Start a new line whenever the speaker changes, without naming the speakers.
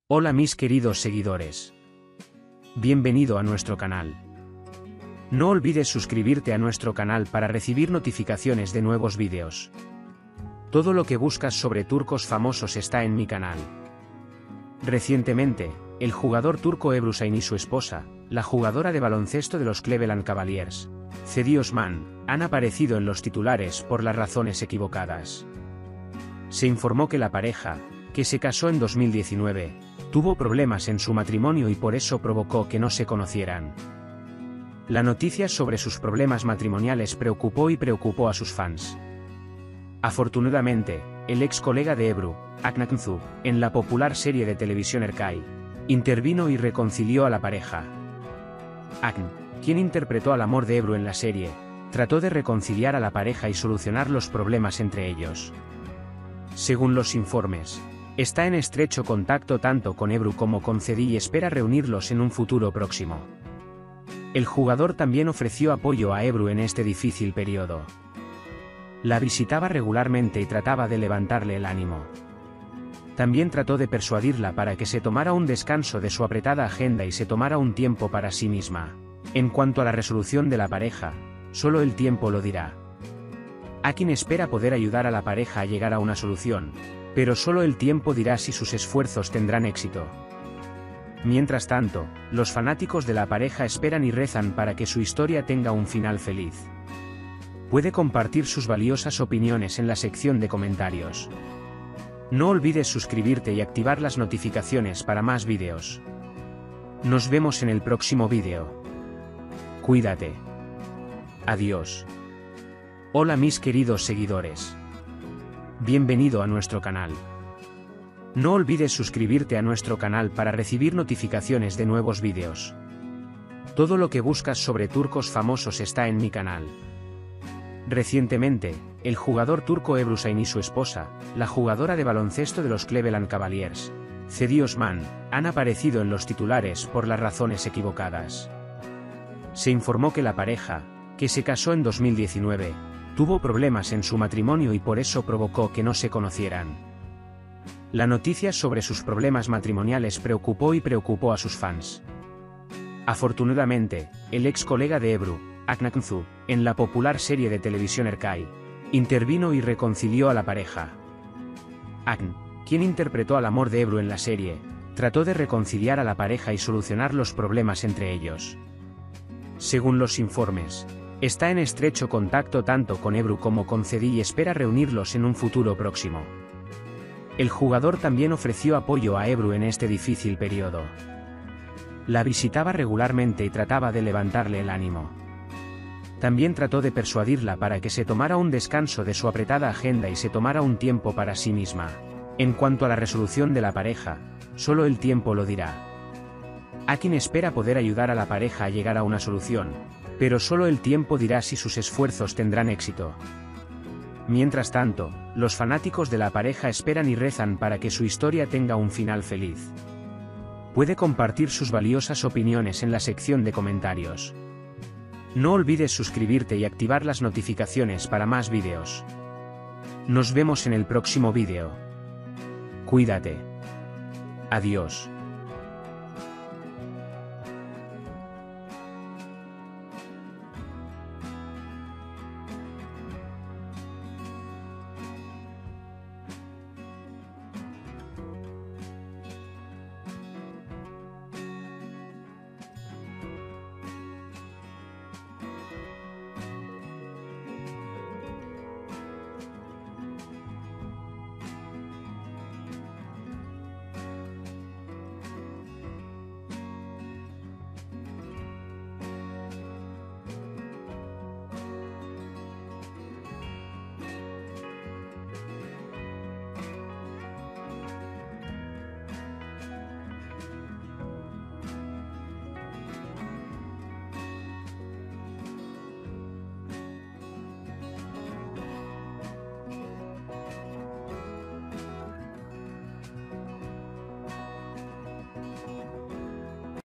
Hola mis queridos seguidores. Bienvenido a nuestro canal. No olvides suscribirte a nuestro canal para recibir notificaciones de nuevos vídeos. Todo lo que buscas sobre turcos famosos está en mi canal. Recientemente, el jugador turco Ebru Şahin y su esposa, la jugadora de baloncesto de los Cleveland Cavaliers, Cedi Osman, han aparecido en los titulares por las razones equivocadas. Se informó que la pareja, que se casó en 2019, tuvo problemas en su matrimonio y por eso provocó que no se conocieran. La noticia sobre sus problemas matrimoniales preocupó a sus fans. Afortunadamente, el ex colega de Ebru, Akın Aksu, en la popular serie de televisión Erkay, intervino y reconcilió a la pareja. Akın, quien interpretó al amor de Ebru en la serie, trató de reconciliar a la pareja y solucionar los problemas entre ellos. Según los informes, está en estrecho contacto tanto con Ebru como con Cedi y espera reunirlos en un futuro próximo. El jugador también ofreció apoyo a Ebru en este difícil periodo. La visitaba regularmente y trataba de levantarle el ánimo. También trató de persuadirla para que se tomara un descanso de su apretada agenda y se tomara un tiempo para sí misma. En cuanto a la resolución de la pareja, solo el tiempo lo dirá. Akın espera poder ayudar a la pareja a llegar a una solución, pero solo el tiempo dirá si sus esfuerzos tendrán éxito. Mientras tanto, los fanáticos de la pareja esperan y rezan para que su historia tenga un final feliz. Puede compartir sus valiosas opiniones en la sección de comentarios. No olvides suscribirte y activar las notificaciones para más vídeos. Nos vemos en el próximo vídeo. Cuídate. Adiós. Hola mis queridos seguidores. Bienvenido a nuestro canal. No olvides suscribirte a nuestro canal para recibir notificaciones de nuevos vídeos. Todo lo que buscas sobre turcos famosos está en mi canal. Recientemente, el jugador turco Ebru Şahin y su esposa, la jugadora de baloncesto de los Cleveland Cavaliers, Cedi Osman, han aparecido en los titulares por las razones equivocadas. Se informó que la pareja, que se casó en 2019, tuvo problemas en su matrimonio y por eso provocó que no se conocieran. La noticia sobre sus problemas matrimoniales preocupó a sus fans. Afortunadamente, el ex colega de Ebru, Akın Aksu, en la popular serie de televisión Erkay, intervino y reconcilió a la pareja. Akın, quien interpretó al amor de Ebru en la serie, trató de reconciliar a la pareja y solucionar los problemas entre ellos. Según los informes, está en estrecho contacto tanto con Ebru como con Cedi y espera reunirlos en un futuro próximo. El jugador también ofreció apoyo a Ebru en este difícil periodo. La visitaba regularmente y trataba de levantarle el ánimo. También trató de persuadirla para que se tomara un descanso de su apretada agenda y se tomara un tiempo para sí misma. En cuanto a la resolución de la pareja, solo el tiempo lo dirá. Akın espera poder ayudar a la pareja a llegar a una solución, pero solo el tiempo dirá si sus esfuerzos tendrán éxito. Mientras tanto, los fanáticos de la pareja esperan y rezan para que su historia tenga un final feliz. Puede compartir sus valiosas opiniones en la sección de comentarios. No olvides suscribirte y activar las notificaciones para más vídeos. Nos vemos en el próximo vídeo. Cuídate. Adiós.